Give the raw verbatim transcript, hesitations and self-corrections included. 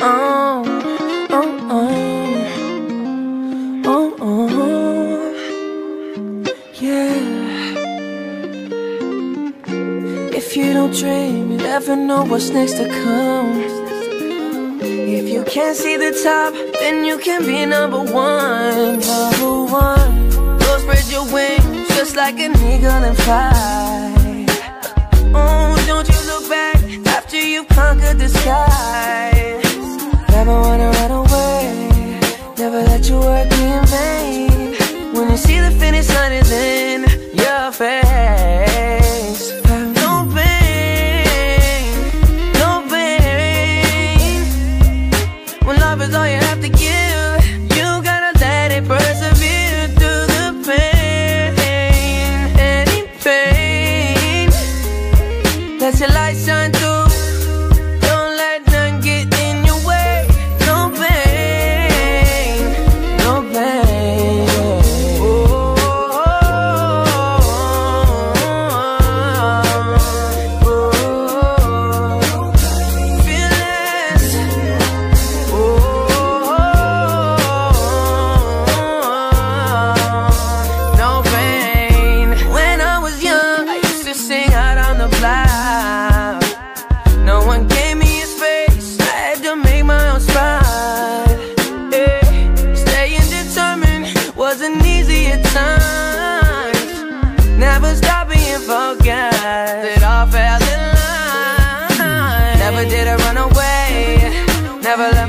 oh, oh, oh, oh, oh, yeah. If you don't dream, you never know what's next to come. If you can't see the top, then you can be number one. Number one. Go spread your wings, just like an eagle and fly. Oh, don't you look back after you've conquered the sky. Never wanna run away, never let your work be in vain. When you see the finish line is in your face, have no pain, no pain. When love is all you have to give, you gotta let it persevere through the pain. Any pain, let your light shine through. Don't let none get in your way. No pain, no pain. Oh, oh, oh, oh. Fearless. Oh, no pain. When I was young, I used to sing out on the block. No one gave me a space, I had to make my own spot. Yeah. Staying determined wasn't easy at times. Never stop being focused, it all fell in line. Never did I run away, never let